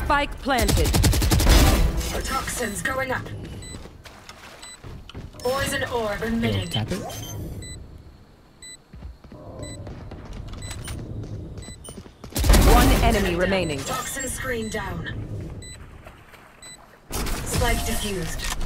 Spike planted. Toxins going up. Poison orb emitting. Tap it. One enemy remaining. Toxin screen down. Spike diffused.